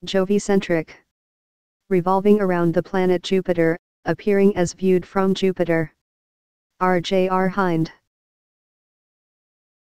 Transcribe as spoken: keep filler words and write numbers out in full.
jovicentric. Revolving around the planet Jupiter, appearing as viewed from Jupiter. R J R Hind.